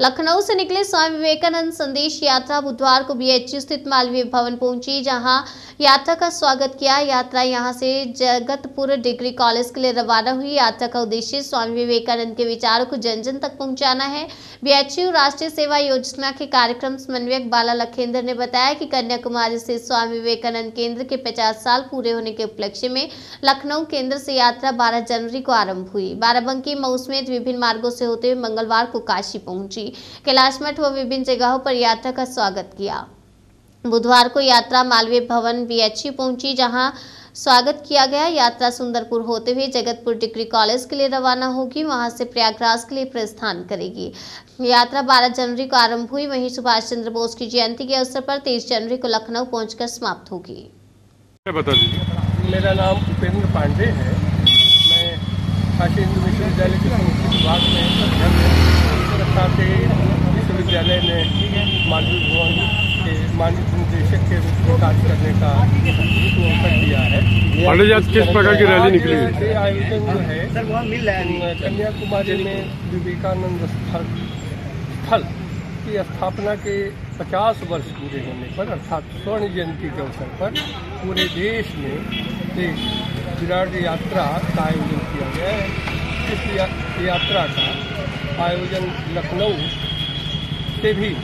लखनऊ से निकले स्वामी विवेकानंद संदेश यात्रा बुधवार को बीएचयू स्थित मालवीय भवन पहुंची, जहां यात्रा का स्वागत किया। यात्रा यहां से जगतपुर डिग्री कॉलेज के लिए रवाना हुई। यात्रा का उद्देश्य स्वामी विवेकानंद के विचारों को जन जन तक पहुंचाना है। बीएचयू राष्ट्रीय सेवा योजना के कार्यक्रम समन्वयक बाला लखेंद्र ने बताया कि कन्याकुमारी से स्वामी विवेकानंद केंद्र के 50 साल पूरे होने के उपलक्ष्य में लखनऊ केंद्र से यात्रा 12 जनवरी को आरंभ हुई। बाराबंकी, मऊ समेत विभिन्न मार्गों से होते हुए मंगलवार को काशी पहुंची। कैलाश मठ व विभिन्न जगहों पर यात्रा का स्वागत किया। बुधवार को यात्रा मालवीय भवन बीएचयू पहुंची, जहां स्वागत किया गया। यात्रा सुंदरपुर होते हुए जगतपुर डिग्री कॉलेज के लिए रवाना होगी, वहां से प्रयागराज के लिए प्रस्थान करेगी। यात्रा 12 जनवरी को आरंभ हुई। वहीं सुभाष चंद्र बोस की जयंती के अवसर पर 23 जनवरी को लखनऊ पहुंचकर समाप्त होगी। बता दीजिए। मेरा नाम उपेंद्र पांडे है। मैं काशी हिंदू विश्वविद्यालय के संस्कृत विभाग में विश्वविद्यालय ने मालवीय भवन के माननीय निदेशक के रूप में कार्य करने का अवसर दिया है। पांडे जी, आज किस प्रकार की रैली निकली? ये आयोजन जो है कन्याकुमारी में विवेकानंद स्थल की स्थापना के 50 वर्ष पूरे होने पर, अर्थात स्वर्ण जयंती के अवसर पर पूरे देश में एक विराट यात्रा का आयोजन किया गया है। इस यात्रा का आयोजन लखनऊ से भी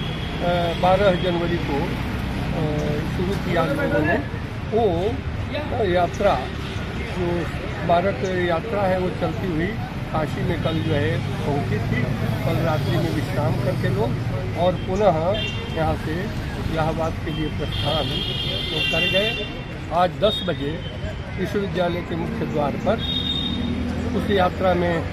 12 जनवरी को शुरू किया लोगों ने। वो यात्रा जो भारत यात्रा है वो चलती हुई काशी में कल जो है पहुंची थी। कल रात्रि में विश्राम करके लोग और पुनः यहाँ से इलाहाबाद के लिए प्रस्थान कर गए। आज 10 बजे विश्वविद्यालय के मुख्य द्वार पर उस यात्रा में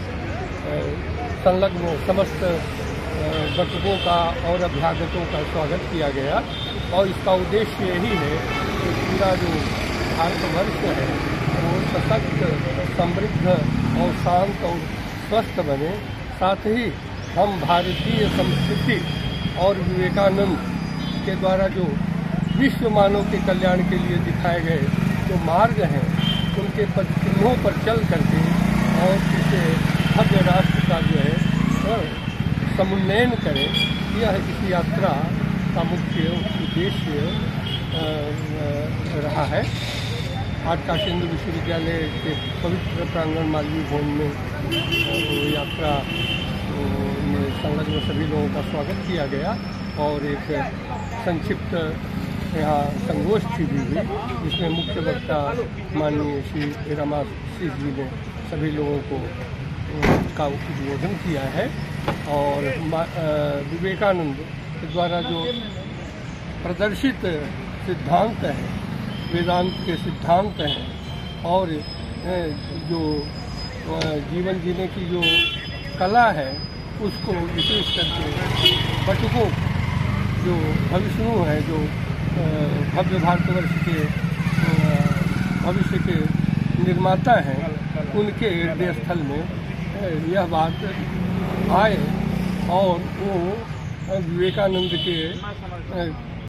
संलग्न समस्त बटुकों का और अभ्यागतों का स्वागत किया गया। और इसका उद्देश्य यही है कि पूरा जो भारतवर्ष है वो सशक्त, समृद्ध और शांत और स्वस्थ बने। साथ ही हम भारतीय संस्कृति और विवेकानंद के द्वारा जो विश्व मानव के कल्याण के लिए दिखाए गए जो मार्ग हैं उनके चिन्हों पर चल करके और इसे भव्य राष्ट्र का जो है समुन्नयन करें, यह इस यात्रा का मुख्य उद्देश्य रहा है। आज काशी हिंदू विश्वविद्यालय के पवित्र प्रांगण मालवीय भवन में यात्रा में संलग्न सभी लोगों का स्वागत किया गया और एक संक्षिप्त यहाँ संगोष्ठी भी हुई, जिसमें मुख्य वक्ता माननीय श्री रमाशीष जी ने सभी लोगों को का उद्बोधन किया है। और विवेकानंद के द्वारा जो प्रदर्शित सिद्धांत है, वेदांत के सिद्धांत हैं और जो जीवन जीने की जो कला है उसको विशेष करके बटुकों जो भविष्णु है, जो भव्य भारतवर्ष के भविष्य के निर्माता हैं, उनके हृदय स्थल में यह बात आए और वो विवेकानंद के